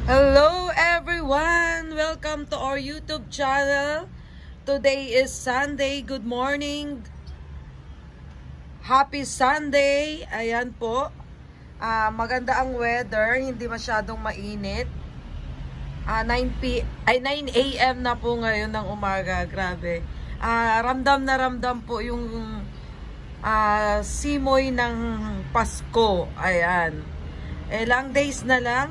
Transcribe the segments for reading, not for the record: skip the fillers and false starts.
Hello everyone! Welcome to our YouTube channel. Today is Sunday. Good morning. Happy Sunday. Ayan po. Maganda ang weather. Hindi masyadong mainit. 9 a.m. na po ngayon ng umaga. Grabe. Ramdam na ramdam po yung simoy ng Pasko. Ayan. Ilang days na lang.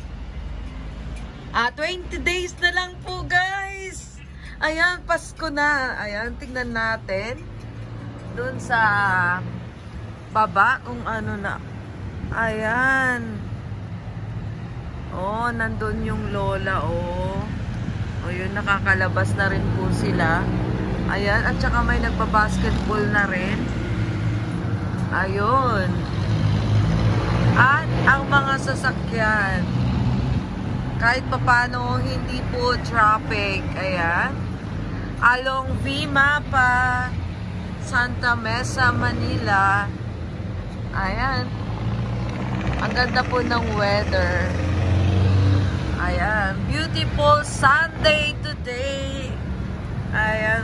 20 days na lang po, guys. Ayan, Pasko na. Ayan, tingnan natin. Doon sa baba, kung ano na. Ayan. Oh, nandun yung lola, oh. Oh, yun, nakakalabas na rin po sila. Ayan, at saka may nagpa-basketball na rin. Ayun. At ang mga sasakyan. Kahit papano, hindi po traffic. Ayan. Along V-Mapa, Santa Mesa, Manila. Ayan. Ang ganda po ng weather. Ayan. Beautiful Sunday today. Ayan.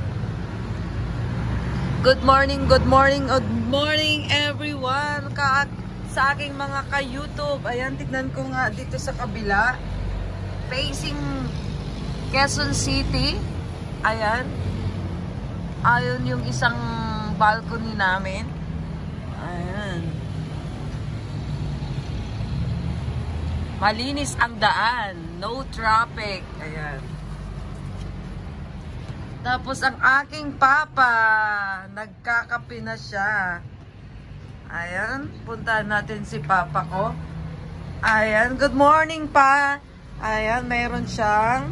Good morning, good morning, good morning everyone. Sa aking mga ka-YouTube. Ayan, tignan ko nga dito sa kabila. Facing Quezon City. Ayan. Ayun yung isang balcony namin. Ayan. Malinis ang daan. No traffic. Ayan. Tapos ang aking papa, nagkakape na siya. Ayan, puntahan natin si papa ko. Ayan, good morning pa. Ayan, mayroon siyang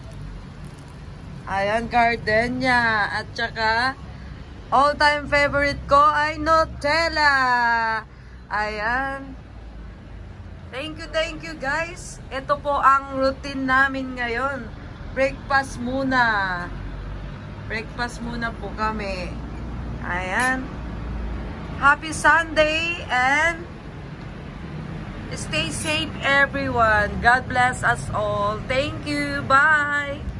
gardenia. At saka all-time favorite ko ay Nutella. Ayan. Thank you guys. Ito po ang routine namin ngayon. Breakfast muna. Breakfast muna po kami. Ayan. Happy Sunday and stay safe everyone. God bless us all. Thank you. Bye.